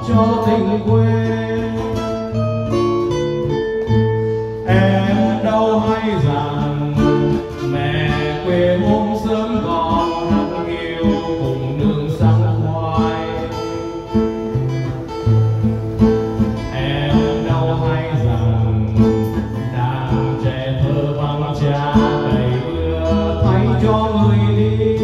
cho tình quê. Em đâu hay rằng mẹ quê hôm sớm còn hằng yêu cùng nương sắn khoai. Em đâu hay rằng đàn trẻ thơ vắng cha đầy mưa thay cho người đi.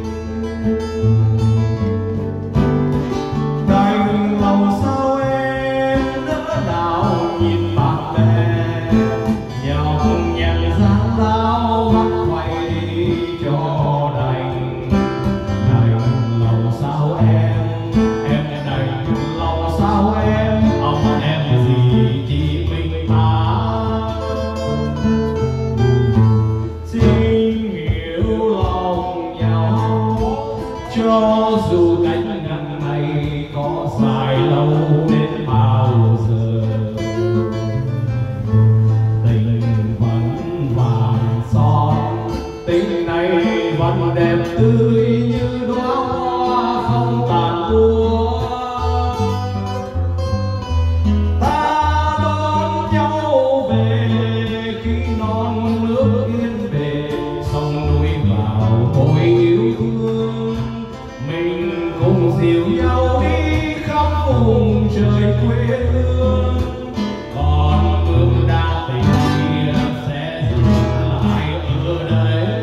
Đành lòng sao em nỡ nào nhìn bạn bè nhọc nhằn gian lao mắt quay đi cho đành. Đành lòng sao em đành lòng sao em gì chỉ mình ta. Xin hiểu lòng nhau cho dù cánh ngàn này có dài lâu đến bao giờ. Tình vẫn vàng son, tình này vẫn đẹp tươi như đóa hoa không tàn úa. Ta đón nhau về khi non nước yên bề, sông núi vào hồi yêu thương. Mình cùng dìu nhau đi khắp vùng trời quê hương. Còn bước đã tình kia sẽ dừng lại ở đây.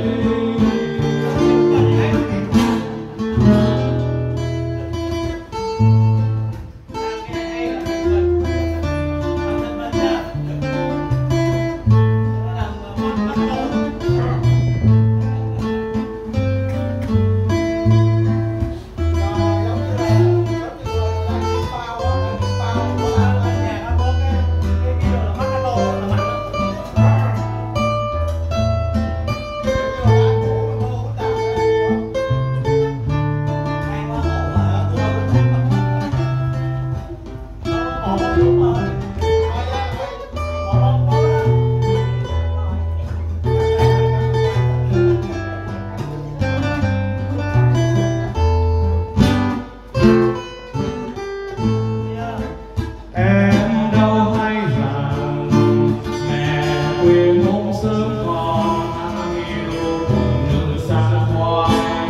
Em đâu hay rằng mẹ quê hôm sớm còn hằng yêu cùng nương sắn khoai.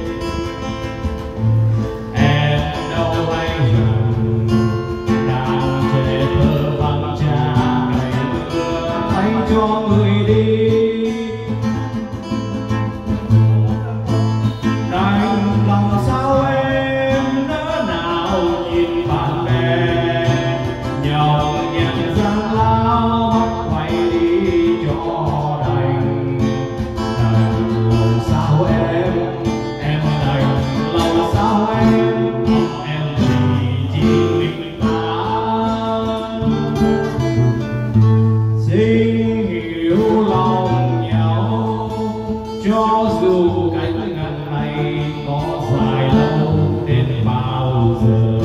Em đâu hay rằng đàn trẻ thơ vắng cha ngày mưa thay cho người đi. Đành lòng sao em nỡ nào nhìn bạn bè nhọc nhằn gian lao mắt quay đi cho đành. Đành lòng sao em đành lòng sao em gì chỉ mình ta. Xin hiểu lòng nhau cho dù cánh ngàn này có dài lâu đến bao giờ.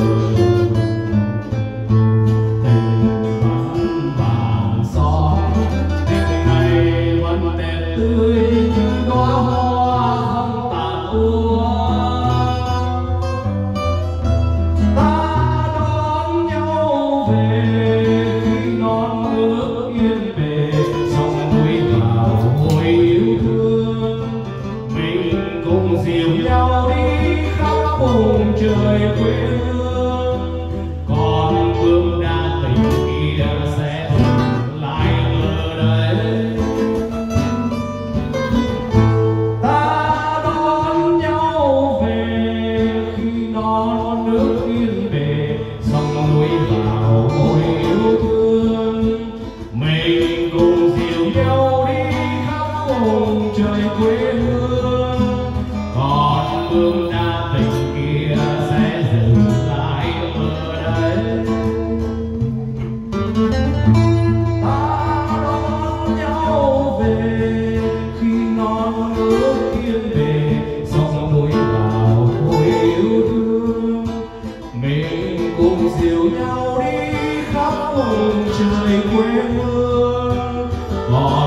Tình vẫn vàng son, tình này vẫn đẹp tươi như đóa hoa không tàn úa. Ta đón nhau về khi non nước yên bề, sông núi vào hồi yêu thương. Mình cùng dìu nhau đi khắp vùng trời quê hương. Còn bước đã tình kia sẽ dừng lại ở đây. Ta đón nhau về khi non nước yên bề, sông núi vào hồi yêu thương. Mình cùng dìu nhau đi khắp vùng trời quê hương. Còn bước đã tình kia sẽ dừng lại ở đây. Ta đón nhau về khi non nước yên bề, sông núi vào hồi yêu thương. Mình cùng dìu nhau đi khắp vùng trời quê hương.